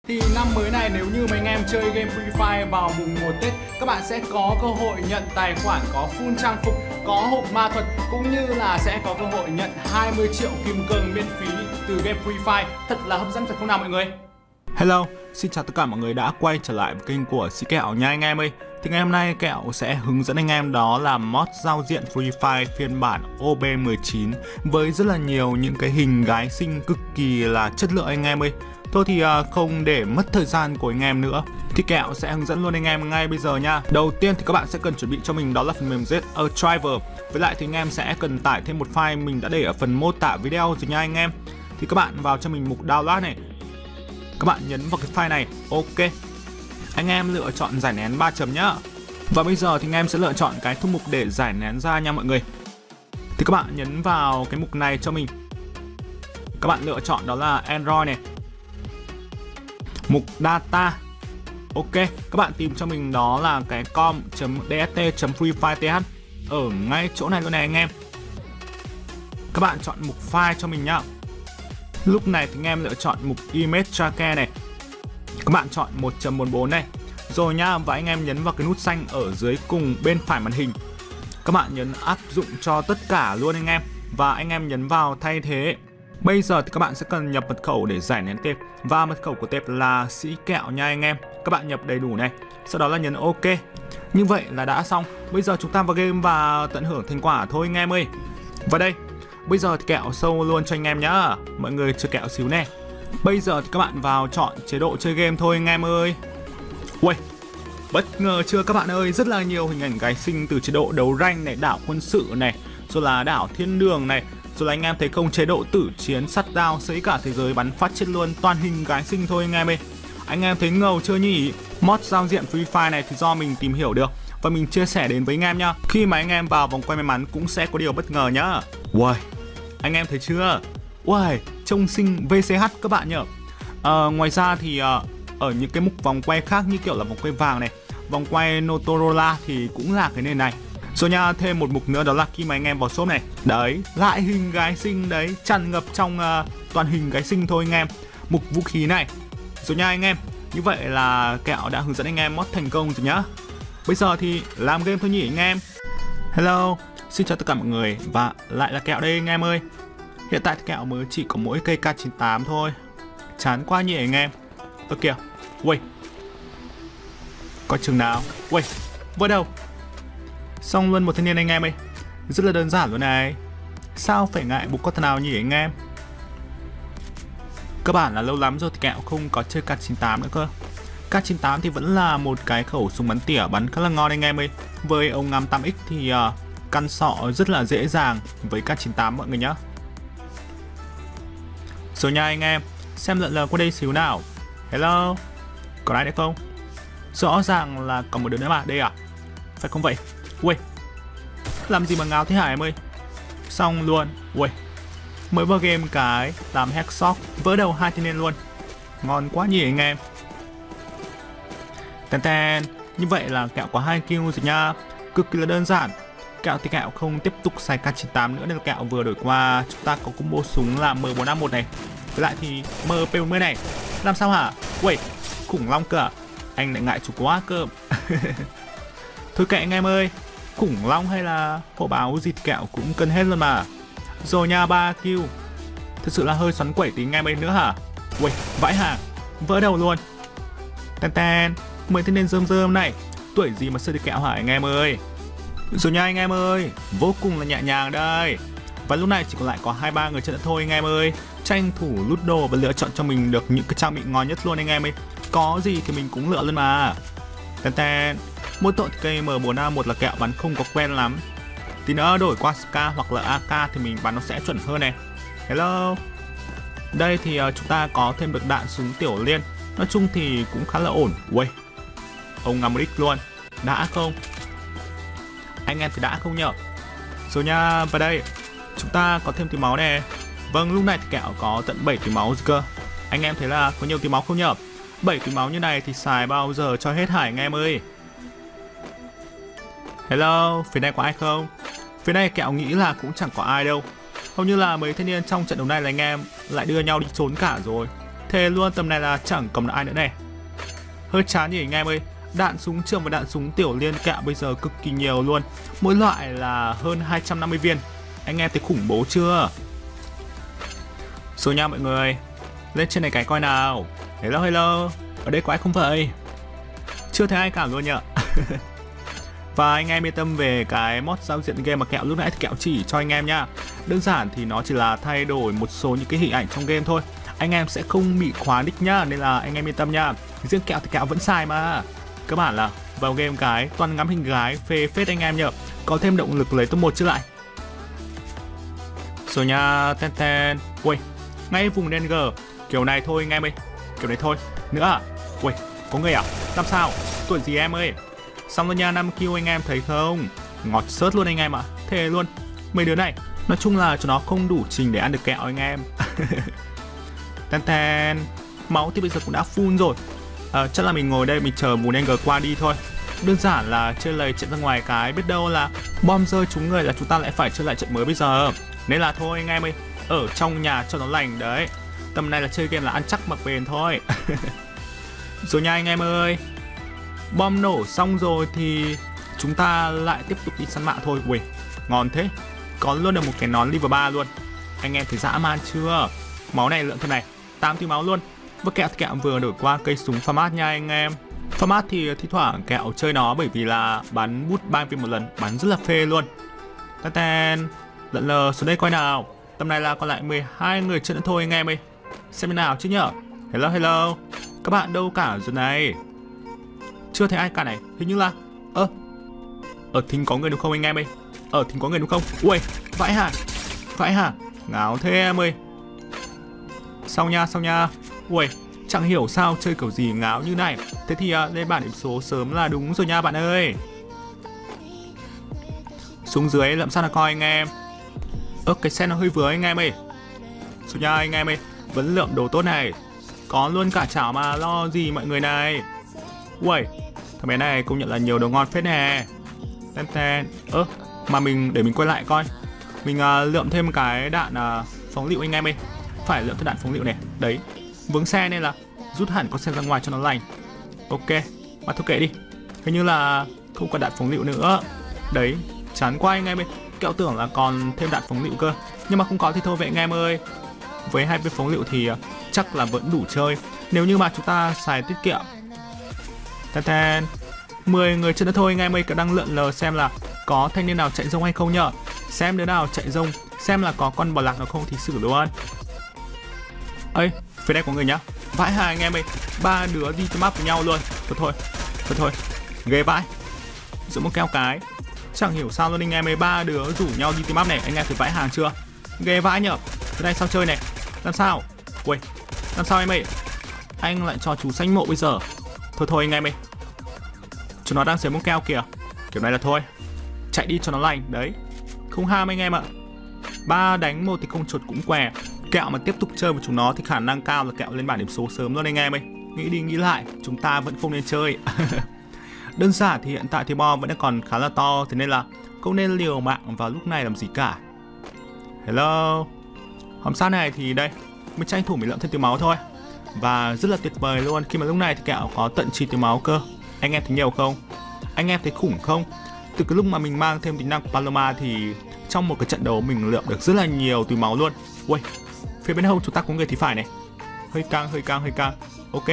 Thì năm mới này nếu như mấy anh em chơi game Free Fire vào mùng 1 Tết, các bạn sẽ có cơ hội nhận tài khoản có full trang phục, có hộp ma thuật, cũng như là sẽ có cơ hội nhận 20 triệu kim cương miễn phí từ game Free Fire. Thật là hấp dẫn phải không nào mọi người? Hello, xin chào tất cả mọi người đã quay trở lại với kênh của Sĩ Kẹo nha anh em ơi. Thì ngày hôm nay Kẹo sẽ hướng dẫn anh em đó là mod giao diện Free Fire phiên bản OB19 với rất là nhiều những cái hình gái xinh cực kỳ là chất lượng anh em ơi. Thôi thì không để mất thời gian của anh em nữa thì Kẹo sẽ hướng dẫn luôn anh em ngay bây giờ nha. Đầu tiên thì các bạn sẽ cần chuẩn bị cho mình đó là phần mềm ZAdriver. Với lại thì anh em sẽ cần tải thêm một file mình đã để ở phần mô tả video rồi nha anh em. Thì các bạn vào cho mình mục download này. Các bạn nhấn vào cái file này, ok. Anh em lựa chọn giải nén 3 chấm nhá. Và bây giờ thì anh em sẽ lựa chọn cái thư mục để giải nén ra nha mọi người. Thì các bạn nhấn vào cái mục này cho mình. Các bạn lựa chọn đó là Android này. Mục Data. Ok, các bạn tìm cho mình đó là cái com.dst.freefire.th ở ngay chỗ này luôn này anh em. Các bạn chọn mục file cho mình nhá. Lúc này thì anh em lựa chọn mục Image Tracker này. Các bạn chọn 1.44 này. Rồi nhá, và anh em nhấn vào cái nút xanh ở dưới cùng bên phải màn hình. Các bạn nhấn áp dụng cho tất cả luôn anh em. Và anh em nhấn vào thay thế. Bây giờ thì các bạn sẽ cần nhập mật khẩu để giải nén tệp. Và mật khẩu của tệp là Sĩ Kẹo nha anh em. Các bạn nhập đầy đủ này. Sau đó là nhấn ok. Như vậy là đã xong. Bây giờ chúng ta vào game và tận hưởng thành quả thôi anh em ơi. Và đây, bây giờ thì Kẹo show luôn cho anh em nhá. Mọi người chờ Kẹo xíu nè. Bây giờ thì các bạn vào chọn chế độ chơi game thôi anh em ơi. Ui, bất ngờ chưa các bạn ơi. Rất là nhiều hình ảnh gái xinh từ chế độ đấu rank này, đảo quân sự này, rồi là đảo thiên đường này, rồi là anh em thấy không, chế độ tử chiến sắt đao sấy cả thế giới bắn phát chết luôn. Toàn hình gái xinh thôi anh em ơi. Anh em thấy ngầu chưa nhỉ? Mod giao diện Free Fire này thì do mình tìm hiểu được và mình chia sẻ đến với anh em nhá. Khi mà anh em vào vòng quay may mắn cũng sẽ có điều bất ngờ nhá. Ui, anh em thấy chưa? Ui, trông xinh VCH các bạn nhỉ. Ngoài ra thì ở những cái mục vòng quay khác như kiểu là vòng quay vàng này, vòng quay Motorola thì cũng là cái nền này. Rồi nha, thêm một mục nữa đó là khi mà anh em vào shop này. Đấy, lại hình gái xinh đấy, tràn ngập trong toàn hình gái xinh thôi anh em. Mục vũ khí này. Rồi nha anh em, như vậy là Kẹo đã hướng dẫn anh em mod thành công rồi nhá. Bây giờ thì làm game thôi nhỉ anh em. Hello, xin chào tất cả mọi người và lại là Kẹo đây anh em ơi. Hiện tại thì Kẹo mới chỉ có mỗi cây K98 thôi. Chán quá nhỉ anh em. Ơ kìa, ui, coi chừng nào. Ui, vỡ đâu. Xong luôn một thanh niên anh em ơi. Rất là đơn giản luôn này. Sao phải ngại bục con nào nhỉ anh em. Cơ bản là lâu lắm rồi thì Kẹo không có chơi K98 nữa cơ. K98 thì vẫn là một cái khẩu súng bắn tỉa bắn khá là ngon anh em ơi. Với ống ngắm 8x thì căn sọ rất là dễ dàng với K98 mọi người nhá. Rồi nha anh em, xem lợn lờ qua đây xíu nào. Hello, còn ai nữa không? Rõ ràng là còn một đứa nữa mà, đây à? Phải không vậy? Ui, làm gì mà ngáo thế hả em ơi? Xong luôn, ui, mới vào game cái làm headshot vỡ đầu hai thanh niên luôn. Ngon quá nhỉ anh em. Tèn tèn, như vậy là Kẹo có 2 kill rồi nha. Cực kỳ là đơn giản. Kẹo thì Kẹo không tiếp tục xài K98 nữa nên là Kẹo vừa đổi qua chúng ta có combo súng là M451 này. Với lại thì MP40 này. Làm sao hả? Ui, khủng long cơ à? Anh lại ngại chủ quá cơ. Thôi kệ anh em ơi. Khủng long hay là hổ báo gì thì Kẹo cũng cần hết luôn mà. Rồi nha, 3 kill. Thật sự là hơi xoắn quẩy tí anh em ấy nữa hả? Ui, vãi hàng, vỡ đầu luôn. Tèn tèn, mấy thanh niên rơm rơm này. Tuổi gì mà sơ đi Kẹo hả anh em ơi. Rồi nha anh em ơi, vô cùng là nhẹ nhàng đây. Và lúc này chỉ còn lại có 2-3 người chơi nữa thôi anh em ơi. Tranh thủ lút đồ và lựa chọn cho mình được những cái trang bị ngon nhất luôn anh em ơi. Có gì thì mình cũng lựa luôn mà. Tèn tèn, mỗi tội thì cây M4A1 là Kẹo bắn không có quen lắm. Tí nữa đổi qua SK hoặc là AK thì mình bắn nó sẽ chuẩn hơn này. Hello. Đây thì chúng ta có thêm được đạn súng tiểu liên. Nói chung thì cũng khá là ổn. Ui, ông ngắm đích luôn. Đã không? Anh em thì đã không nhở? Rồi nha, vào đây chúng ta có thêm tí máu nè. Vâng, lúc này thì Kẹo có tận 7 tí máu rồi cơ. Anh em thấy là có nhiều tí máu không nhở? 7 tí máu như này thì xài bao giờ cho hết hả anh em ơi. Hello, phía này có ai không? Phía này Kẹo nghĩ là cũng chẳng có ai đâu. Hầu như là mấy thanh niên trong trận đấu này là anh em lại đưa nhau đi trốn cả rồi. Thề luôn, tầm này là chẳng cầm được ai nữa này. Hơi chán nhỉ anh em ơi. Đạn súng trường và đạn súng tiểu liên kẹo bây giờ cực kỳ nhiều luôn. Mỗi loại là hơn 250 viên. Anh em thấy khủng bố chưa? Rồi nha mọi người, lên trên này cái coi nào. Hello hello, ở đây có ai không vậy? Chưa thấy ai cả luôn nhỉ. Và anh em yên tâm về cái mod giao diện game mà kẹo lúc nãy thì kẹo chỉ cho anh em nha. Đơn giản thì nó chỉ là thay đổi một số những cái hình ảnh trong game thôi. Anh em sẽ không bị khóa nick nhá, nên là anh em yên tâm nha. Riêng kẹo thì kẹo vẫn xài mà. Các bạn là vào game cái toàn ngắm hình gái phê phết anh em nhở. Có thêm động lực lấy top 1 chứ lại. Rồi nha, ten ten. Ui, ngay vùng đen gờ. Kiểu này thôi anh em ơi. Kiểu này thôi. Nữa à? Ui, có người à? Làm sao? Tuổi gì em ơi? Xong rồi nha, 5 kill anh em thấy không? Ngọt sớt luôn anh em ạ. Thề luôn. Mấy đứa này, nói chung là cho nó không đủ trình để ăn được kẹo anh em. Ten ten. Máu thì bây giờ cũng đã full rồi. Chắc là mình ngồi đây mình chờ vùng đen gờ qua đi thôi. Đơn giản là chơi lầy chạy ra ngoài cái, biết đâu là bom rơi trúng người là chúng ta lại phải chơi lại trận mới bây giờ. Nên là thôi anh em ơi, ở trong nhà cho nó lành đấy. Tầm này là chơi game là ăn chắc mặc bền thôi. Rồi nha anh em ơi. Bom nổ xong rồi thì chúng ta lại tiếp tục đi săn mạ thôi. Ui, ngon thế. Có luôn được một cái nón level 3 luôn. Anh em thấy dã man chưa? Máu này lượng thế này 8 tí máu luôn. Và kẹo thì kẹo vừa đổi qua cây súng FAMAS nha anh em. FAMAS thì thi thoảng kẹo chơi nó bởi vì là bắn bút 3 viên một lần, bắn rất là phê luôn. Ten lận lờ xuống đây coi nào. Tầm này là còn lại 12 người chơi nữa thôi anh em ơi. Xem thế nào chứ nhở. Hello hello. Các bạn đâu cả rồi này? Chưa thấy ai cả này. Hình như là ở thính có người đúng không anh em ơi? Ở thính có người đúng không? Ui, vãi hả? Vãi hả? Ngáo thế em ơi. Xong nha. Ui, chẳng hiểu sao chơi kiểu gì ngáo như này. Thế thì lên bảng điểm số sớm là đúng rồi nha bạn ơi. Xuống dưới làm sao là coi anh em. Cái xe nó hơi vừa anh em ơi. Xuống nha anh em ơi. Vẫn lượm đồ tốt này. Có luôn cả chảo mà lo gì mọi người này. Ui, thằng bé này công nhận là nhiều đồ ngon phết nè. Ten. Mà để mình quay lại coi. Mình lượm thêm cái đạn phóng lựu anh em ơi. Phải lượm thêm đạn phóng lựu này. Đấy, vướng xe nên là rút hẳn con xe ra ngoài cho nó lành. Ok, mà thôi kệ đi. Hình như là không còn đạn phóng lựu nữa. Đấy, chán quá anh em ơi. Kẹo tưởng là còn thêm đạn phóng lựu cơ. Nhưng mà không có thì thôi vậy anh em ơi. Với 2 viên phóng lựu thì chắc là vẫn đủ chơi. Nếu như mà chúng ta xài tiết kiệm. Ten 10 người chơi nữa thôi anh em ơi. Cả đang lượn lờ xem là có thanh niên nào chạy rông hay không nhở. Xem đứa nào chạy rông, xem là có con bò lạc nào không thì xử luôn. Ơi, phía đây có người nhá. Vãi hà anh em ơi. 3 đứa đi cho map với nhau luôn. Thôi. Ghê vãi. Giữ một keo cái. Chẳng hiểu sao luôn anh em ơi. 3 đứa rủ nhau đi team up này. Anh em thấy vãi hàng chưa? Ghê vãi nhở. Thế này sao chơi này? Làm sao? Ui, làm sao em ơi? Anh lại cho chú xanh mộ bây giờ. Thôi anh em ơi. Chúng nó đang xếp một keo kìa. Kiểu này là thôi. Chạy đi cho nó lành. Đấy, không ham anh em ạ. 3 đánh 1 thì không chuột cũng què. Kẹo mà tiếp tục chơi với chúng nó thì khả năng cao là kẹo lên bảng điểm số sớm luôn anh em ơi. Nghĩ đi nghĩ lại, chúng ta vẫn không nên chơi. Đơn giản thì hiện tại thì bom vẫn còn khá là to. Thế nên là không nên liều mạng vào lúc này làm gì cả. Hello. Hòm sát này thì đây, mình tranh thủ mình lượm thêm tiêu máu thôi. Và rất là tuyệt vời luôn. Khi mà lúc này thì kẹo có tận 9 tiêu máu cơ. Anh em thấy nhiều không? Anh em thấy khủng không? Từ cái lúc mà mình mang thêm tính năng của Paloma thì trong một cái trận đấu mình lượm được rất là nhiều túi máu luôn. Ui, phía bên hông chúng ta có người thì phải này. Hơi căng. Ok,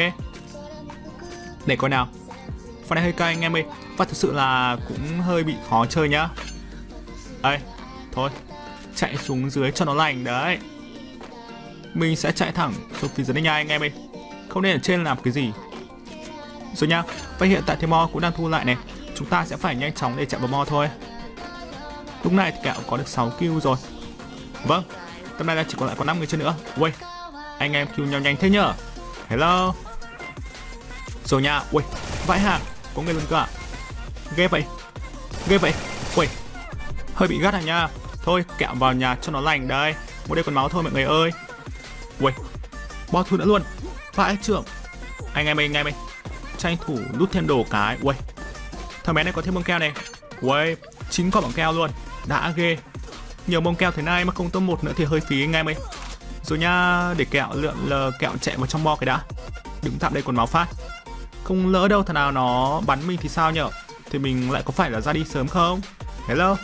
để coi nào. Phần này hơi căng anh em ơi. Và thực sự là cũng hơi bị khó chơi nhá. Đây, thôi, chạy xuống dưới cho nó lành đấy. Mình sẽ chạy thẳng xuống phía dưới đây nha anh em ơi. Không nên ở trên làm cái gì. Rồi nha. Và hiện tại thì Mo cũng đang thu lại này. Chúng ta sẽ phải nhanh chóng để chạm vào Mo thôi. Lúc này thì kẹo có được 6 kill rồi. Vâng, tầm này là chỉ còn lại có 5 người chơi nữa. Ui, anh em kill nhau nhanh thế nhở. Hello. Rồi nha. Ui, vãi hàng, có người luôn cơ à? Ghê vậy. Ui, hơi bị gắt à nha. Thôi kẹo vào nhà cho nó lành đây. Một đây còn máu thôi mọi người ơi. Ui, bao thu nữa luôn. Vãi trưởng. Anh em ơi, tranh thủ lút thêm đồ cái. Ui, thằng bé này có thêm bông keo này. Ui, 9 quả bông keo luôn. Đã ghê. Nhiều bông keo thế này mà không top 1 nữa thì hơi phí anh em ơi. Rồi nha, để kẹo lượn lờ kẹo chạy vào trong bo cái đã. Đứng tạm đây còn máu phát. Không lỡ đâu thằng nào nó bắn mình thì sao nhở? Thì mình lại có phải là ra đi sớm không? Hello.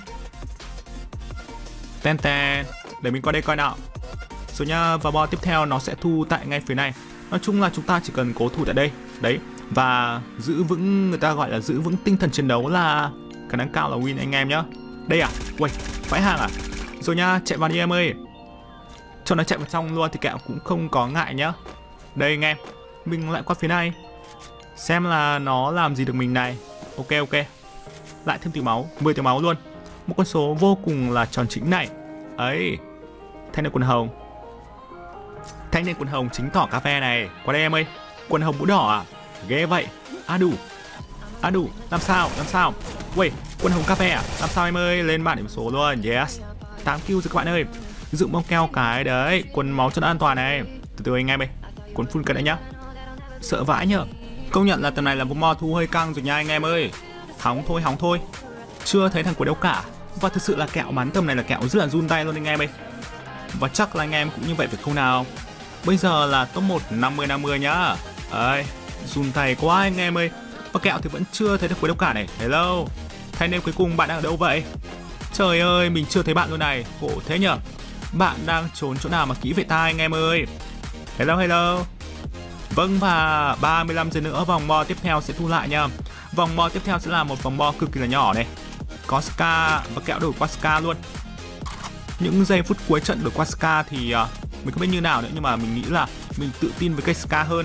Ten ten. Để mình qua đây coi nào. Rồi nha, và bo tiếp theo nó sẽ thu tại ngay phía này. Nói chung là chúng ta chỉ cần cố thủ tại đây. Đấy. Và giữ vững, người ta gọi là giữ vững tinh thần chiến đấu là khả năng cao là win anh em nhá. Đây à? Uầy, vãi hàng à? Rồi nha, chạy vào đi em ơi. Cho nó chạy vào trong luôn thì kẹo cũng không có ngại nhá. Đây anh em, mình lại qua phía này. Xem là nó làm gì được mình này. Ok ok. Lại thêm tiểu máu, 10 tiểu máu luôn. Một con số vô cùng là tròn chính này. Ấy. Thanh niên quần hồng. Thanh niên quần hồng chính tỏ cà phê này. Qua đây em ơi. Quần hồng mũ đỏ à? Ghê vậy. À đủ, làm sao? Uầy, quần hồng cà phê à? Làm sao em ơi, lên bảng điểm số luôn. Yes. 8 kill rồi các bạn ơi. Dựng bom keo cái đấy, quần máu cho nó an toàn này. Từ từ anh em ơi. Cuốn full cái đấy nhá. Sợ vãi nhở. Công nhận là tầm này là mo thu hơi căng rồi nha anh em ơi. Hóng thôi. Chưa thấy thằng của đâu cả. Và thực sự là kẹo bắn tầm này là kẹo rất là run tay luôn anh em ơi. Và chắc là anh em cũng như vậy phải không nào? Bây giờ là top 1 50-50 nhá. Đấy, run tay quá anh em ơi. Và kẹo thì vẫn chưa thấy được cuối đâu cả này. Hello. Thanh niên cuối cùng bạn đang ở đâu vậy? Trời ơi, mình chưa thấy bạn luôn này. Khổ thế nhở. Bạn đang trốn chỗ nào mà kỹ vậy ta anh em ơi? Hello. Vâng, và 35 giây nữa vòng bo tiếp theo sẽ thu lại nha. Vòng bo tiếp theo sẽ là một vòng bo cực kỳ là nhỏ này. Có Ska và kẹo đổi qua Ska luôn. Những giây phút cuối trận đổi qua Ska thì mình không biết như nào nữa, nhưng mà mình nghĩ là mình tự tin với cây Ska hơn.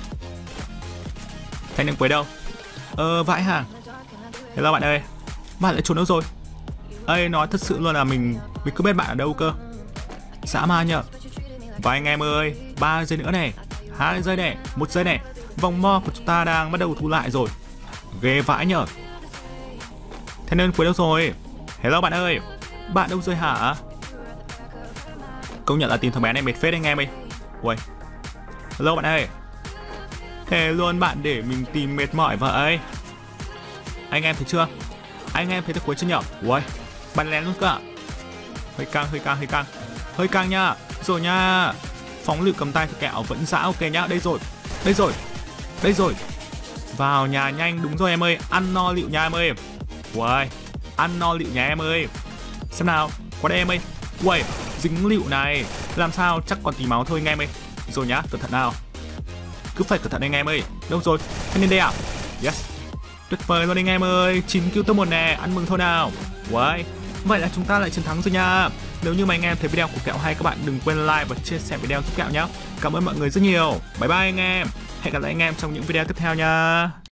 Thanh niên cuối đâu? Vãi hàng. Hello bạn ơi. Bạn lại trốn đâu rồi? Ê, nói thật sự luôn là mình cứ biết bạn ở đâu cơ. Dã man nhở. Và anh em ơi, 3 giây nữa này, 2 giây này, 1 giây này. Vòng mo của chúng ta đang bắt đầu thu lại rồi. Ghê vãi nhở. Thế nên cuối đâu rồi? Hello bạn ơi. Bạn đâu rồi hả? Công nhận là tìm thằng bé này mệt phết anh em ơi. Ui. Hello bạn ơi. Thế luôn bạn để mình tìm mệt mỏi vậy. Anh em thấy chưa? Anh em thấy được cuối chưa nhở? Ui. Bắn lén luôn cơ ạ. Hơi căng nha. Rồi nha. Phóng lựu cầm tay thì kẹo vẫn dã ok nhá. Đây rồi. Vào nhà nhanh, đúng rồi em ơi. Ăn no lựu nha em ơi. Uầy, ăn no lựu nhà em ơi. Xem nào, qua đây em ơi. Uầy, dính lựu này. Làm sao, chắc còn tí máu thôi anh em ơi. Rồi nhá, cẩn thận nào. Cứ phải cẩn thận anh em ơi. Đâu rồi, anh lên đây à? Yes. Tuyệt vời luôn anh em ơi. 9 kill top 1 nè, ăn mừng thôi nào. Uầy, vậy là chúng ta lại chiến thắng rồi nha. Nếu như mà anh em thấy video của kẹo hay, các bạn đừng quên like và chia sẻ video giúp kẹo nhé. Cảm ơn mọi người rất nhiều. Bye bye anh em. Hẹn gặp lại anh em trong những video tiếp theo nha.